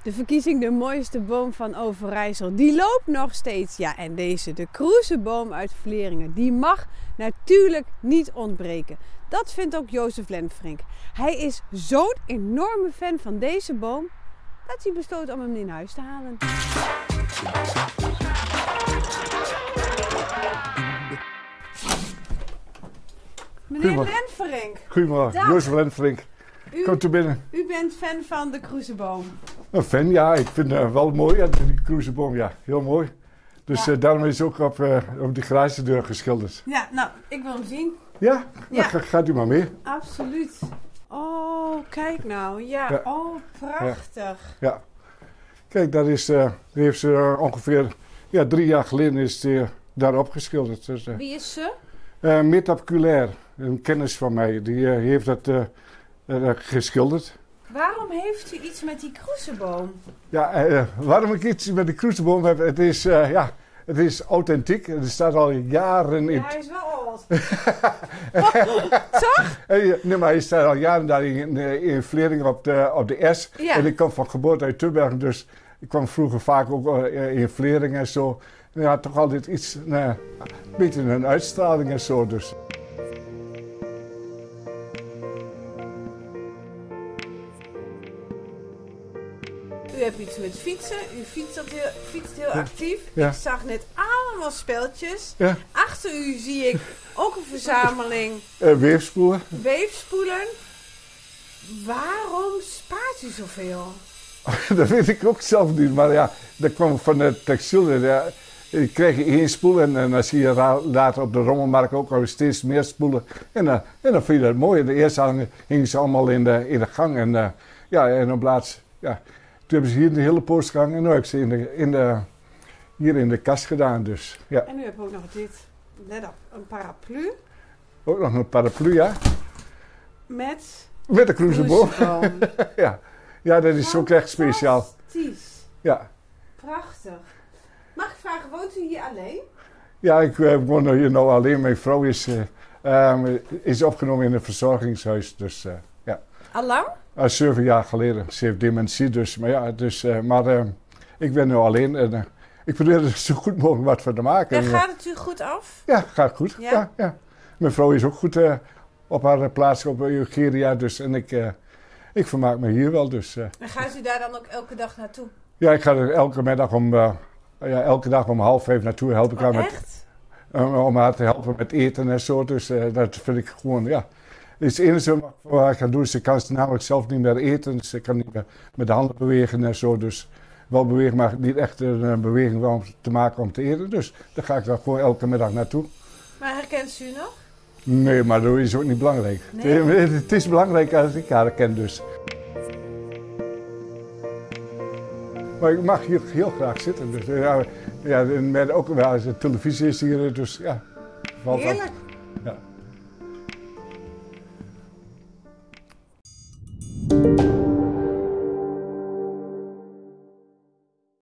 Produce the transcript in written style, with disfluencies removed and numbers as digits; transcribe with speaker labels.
Speaker 1: De verkiezing de mooiste boom van Overijssel, die loopt nog steeds. Ja, en deze, de kroezenboom uit Vleringen, die mag natuurlijk niet ontbreken. Dat vindt ook Jozef Lenfrink. Hij is zo'n enorme fan van deze boom, dat hij besloot om hem in huis te halen. Meneer Lenfrink.
Speaker 2: Goedemorgen, Jozef Lenfrink. Komt u binnen.
Speaker 1: U bent fan van de kroezenboom.
Speaker 2: Een fan, ja. Ik vind het wel mooi, ja, die kroezenboom. Ja, heel mooi. Dus ja. Daarom is het ook op die garagedeur geschilderd.
Speaker 1: Ja, nou, ik wil hem zien.
Speaker 2: Ja?
Speaker 1: Ja.
Speaker 2: Nou, gaat u maar mee.
Speaker 1: Absoluut. Oh, kijk nou. Ja, ja. Oh, prachtig.
Speaker 2: Ja. Kijk, dat is, die heeft ze ongeveer 3 jaar geleden is die daar opgeschilderd. Dus,
Speaker 1: wie is ze?
Speaker 2: Metab Culair, een kennis van mij. Die heeft dat geschilderd.
Speaker 1: Waarom heeft u iets met die kroezenboom?
Speaker 2: Ja, waarom ik iets met de kroezenboom heb, het is authentiek. Het staat al jaren in...
Speaker 1: Ja, hij is wel oud. Toch?
Speaker 2: Nee, maar hij staat al jaren daar in Vleringen op de S.
Speaker 1: Ja.
Speaker 2: En ik kom van geboorte uit Tubbergen, dus ik kwam vroeger vaak ook in Vleringen en zo. En ja, toch altijd iets, een beetje een uitstraling en zo dus.
Speaker 1: U hebt iets met fietsen. U fietst heel actief.
Speaker 2: Ja.
Speaker 1: Ik zag net allemaal speltjes.
Speaker 2: Ja.
Speaker 1: Achter u zie ik ook een verzameling
Speaker 2: Weefspoelen.
Speaker 1: weefspoelen. Waarom spaart u zoveel?
Speaker 2: Dat weet ik ook zelf niet, maar ja, dat kwam van het textiel. Ja, ik kreeg 1 spoel en dan zie je later op de rommelmarkt ook al steeds meer spoelen. En dan vind je dat mooi. De eerste hingen ze allemaal in de gang en op laatst, ja, toen hebben ze hier de hele post gehangen en nu heb ik ze hier in de kast gedaan. Dus, ja.
Speaker 1: En u hebt ook nog dit, let op, een paraplu.
Speaker 2: Ook nog een paraplu, ja.
Speaker 1: Met
Speaker 2: de kroezenboom. Ja. Ja, dat is ook echt speciaal.
Speaker 1: Fantastisch.
Speaker 2: Ja.
Speaker 1: Prachtig. Mag ik vragen, woont u hier alleen?
Speaker 2: Ja, ik woon hier nou alleen. Mijn vrouw is opgenomen in een verzorgingshuis. Dus, ja.
Speaker 1: Allang?
Speaker 2: 7 jaar geleden. Ze heeft dementie, dus. Maar ja, ik ben nu alleen. En, ik probeer er zo goed mogelijk wat van te maken.
Speaker 1: En gaat het u goed af?
Speaker 2: Ja, gaat goed.
Speaker 1: Ja?
Speaker 2: Ja. Mijn vrouw is ook goed op haar plaats op Eugeria. Dus, en ik vermaak me hier wel. Dus,
Speaker 1: En gaat u daar dan ook elke dag naartoe?
Speaker 2: Ja, ik ga er elke dag om 4:30 naartoe. Help ik haar
Speaker 1: echt?
Speaker 2: om haar te helpen met eten en zo. Dus dat vind ik gewoon, ja. Het enige wat ik ga doen, ze kan namelijk zelf niet meer eten. Ze kan niet meer met de handen bewegen en zo. Dus wel bewegen, maar niet echt een beweging om te maken om te eten. Dus daar ga ik dan gewoon elke middag naartoe.
Speaker 1: Maar herkent ze u nog?
Speaker 2: Nee, maar dat is ook niet belangrijk.
Speaker 1: Nee.
Speaker 2: Het is belangrijk als ik haar ken dus. Maar ik mag hier heel graag zitten. Dus, ja, met ook wel als de televisie is hier, dus ja.
Speaker 1: Heerlijk.